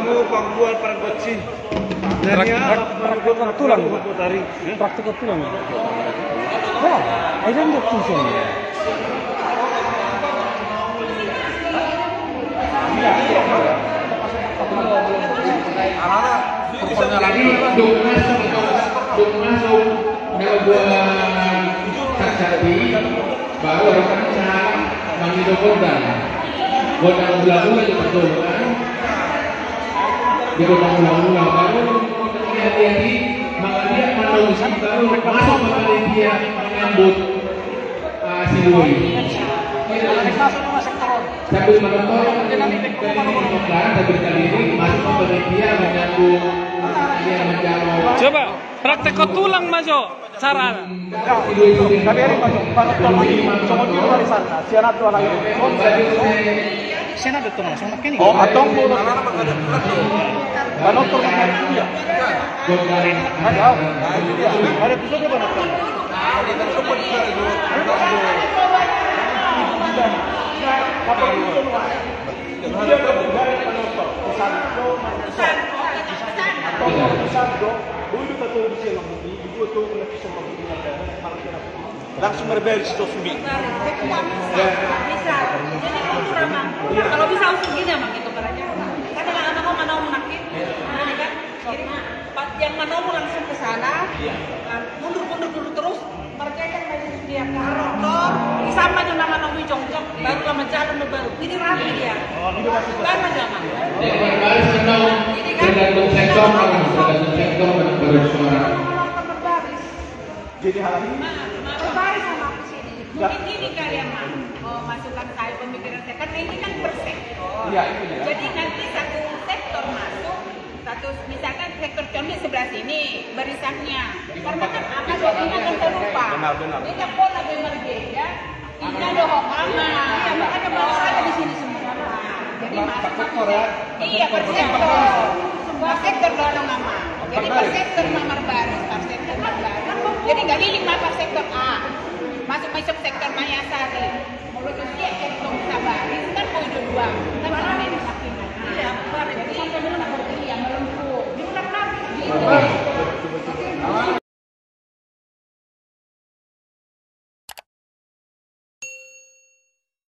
Kamu pembuat pergotsi. Praktik tulang. Praktik tulang. Wah, ada yang tulisan. Baru akan cara menghidup korban. Godang ulang-ulang diperlukan. Di godang ulang-ulang baru hati-hati, maka dia manusia baru masuk kepada dia menyambut si Lui. Sambil menonton sambil kali ini masuk kepada dia menyambut dia menjawab. Coba praktek tulang masuk cara. Kami hari masuk sama di rumah di sana. Siapa tuh lagi? Siapa tuh langsung makan ini? Oh, atong pun. Banoktor makan dia. Ada pusat apa banoktor? Langsung berbalik itu subi. Bisa. Kalau bisa langsung gini emang gitu caranya. Karena anak-anak mana mau menakit, kan? Yang mana mau langsung ke sana, mundur terus. Mereka yang masih dia motor, sama juga nama mau jongkok, baru lama jalan baru. Ini rapi dia. Kan jangan. Baris kenal tergantung sektor bersuara. Jadi hal ini Berbaris sama aku sini. Mungkin ini kalian masukkan saya pemikiran saya karena ini kan per sektor. Iya, itu ya. Jadi nanti satu sektor masuk, misalkan sektor contoh sebelah sini barisannya. Karena kan akan akan terlupa. Benar. Ini kan pola berbeda. Ini ada hokama. Ya, makanya barisannya di sini semua. Jadi masuk sektor ya. Iya, per sektor. Semua sektor dalam nama. Jadi per sektor nomor baris, per sektor nomor baris. Jadi nggak di 5 per sektor A. Masuk sektor Mayasari. Mulut dia sektor Sabaris kan mau itu 2. Kan mana ini makin. Iya, jadi sampai belum yang melempuk. Di ulang lagi.